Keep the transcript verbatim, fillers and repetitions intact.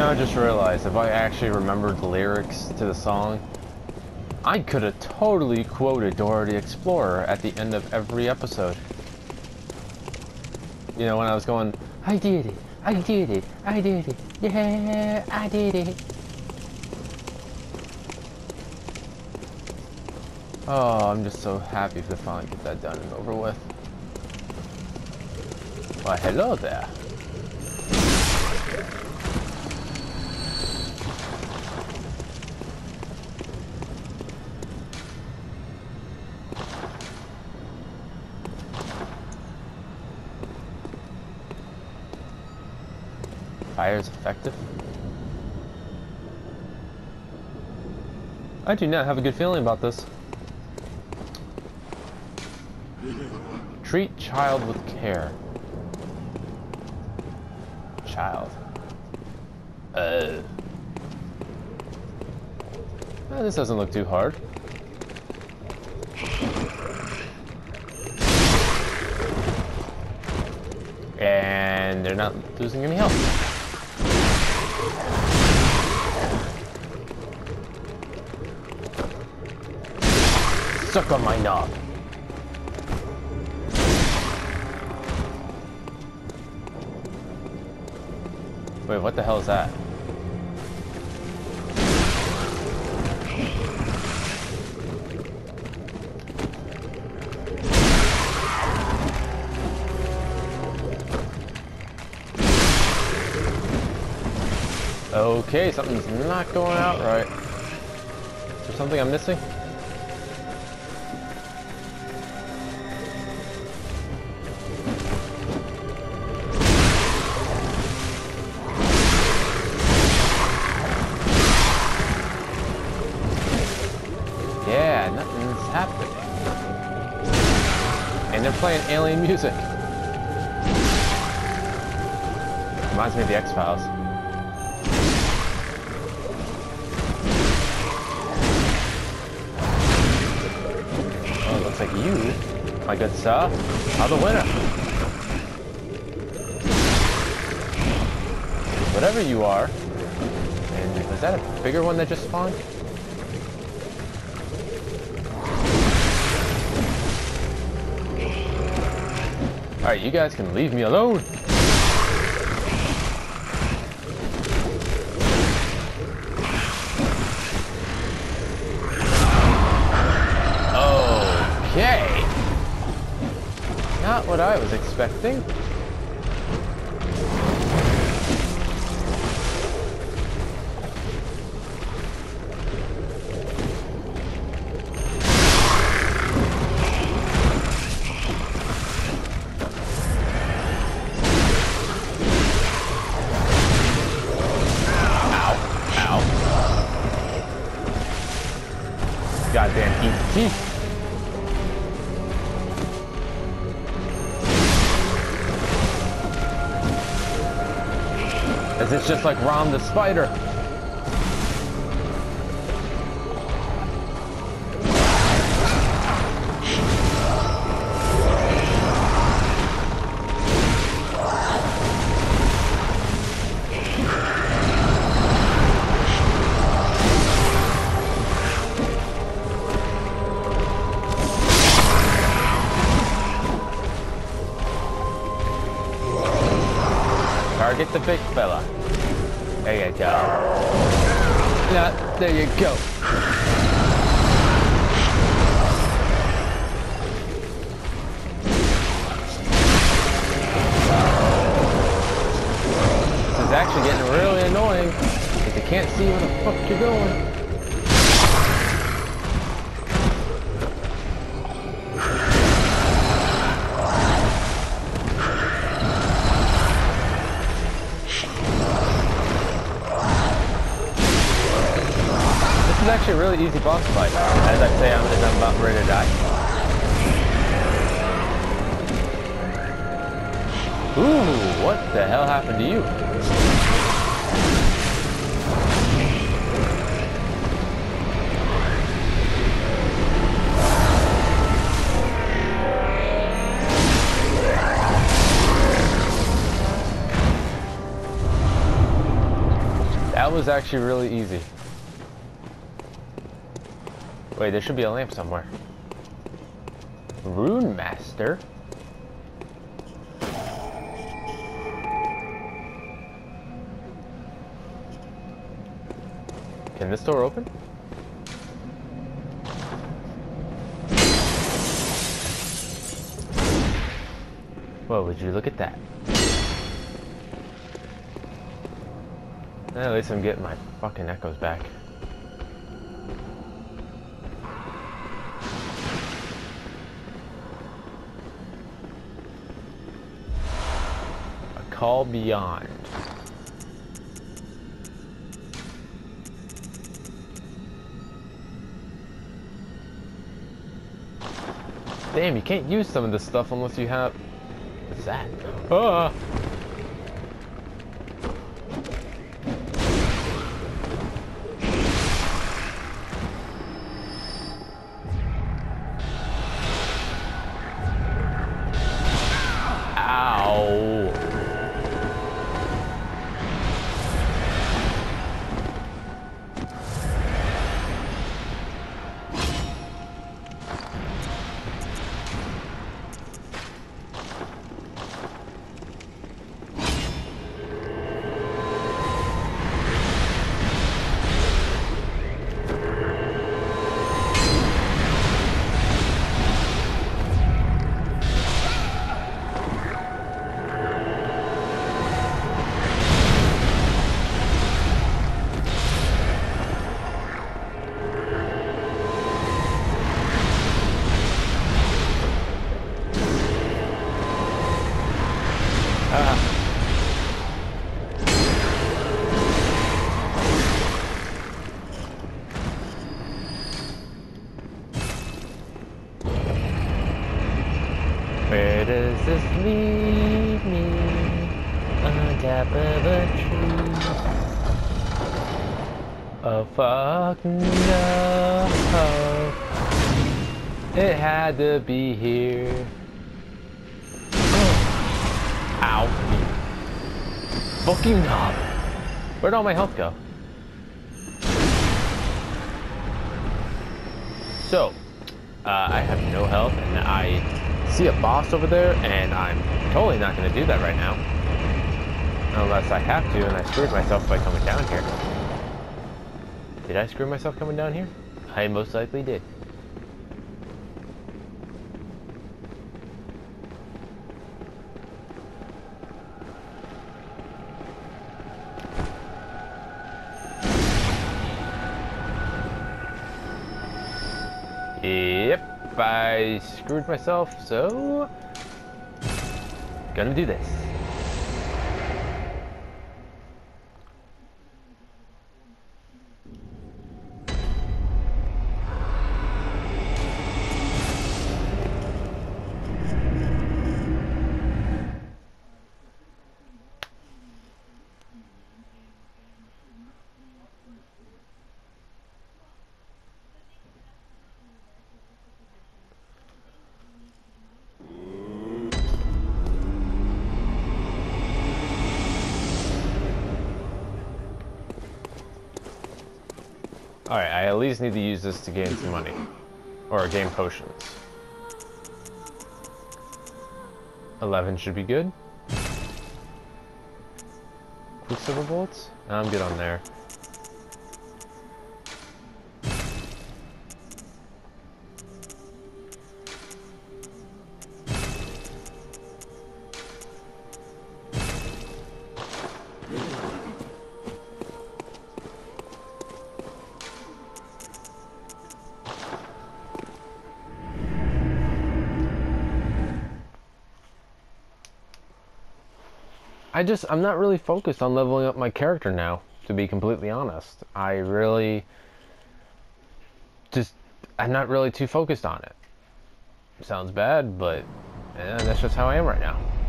know, I just realized if I actually remembered the lyrics to the song, I could have totally quoted Dora the Explorer at the end of every episode. You know, when I was going, I did it, I did it, I did it, yeah, I did it. Oh, I'm just so happy to finally get that done and over with. Why, hello there. Fire is effective? I do not have a good feeling about this. Treat child with care. Child. Uh. Eh, this doesn't look too hard. And they're not losing any health. Suck on my knob. Wait, what the hell is that? Okay, something's not going out right. Is there something I'm missing? Yeah, nothing's happening. And they're playing alien music. Reminds me of the X-Files. Oh, it looks like you, my good sir, are the winner. Whatever you are. And was that a bigger one that just spawned? Alright, you guys can leave me alone. Okay. Not what I was expecting. Goddamn eat teeth. Is this just like Rom the Spider? Target the big fella. There you go. Yeah, there you go. This is actually getting really annoying because you can't see where the fuck you're going. This is actually a really easy boss fight, as I say I'm, as I'm about ready to die. Ooh, what the hell happened to you? That was actually really easy. Wait, there should be a lamp somewhere. Rune Master? Can this door open? Whoa, would you look at that? At least I'm getting my fucking echoes back. A call beyond. Damn, you can't use some of this stuff unless you have... What's that? Ah! Ow! Where does this lead me? On top of a tree. Oh fuck no. It had to be here. Ow. Fuck you knob. Where'd all my health go? So, uh, I have no health and I see a boss over there, and I'm totally not going to do that right now. Unless I have to, and I screwed myself by coming down here. Did I screw myself coming down here? I most likely did. Yep. I screwed myself, so gonna do this. Alright, I at least need to use this to gain some money. Or gain potions. eleven should be good. Quicksilver bullets? I'm good on there. I just, I'm not really focused on leveling up my character now, to be completely honest. I really, just, I'm not really too focused on it. Sounds bad, but eh, that's just how I am right now.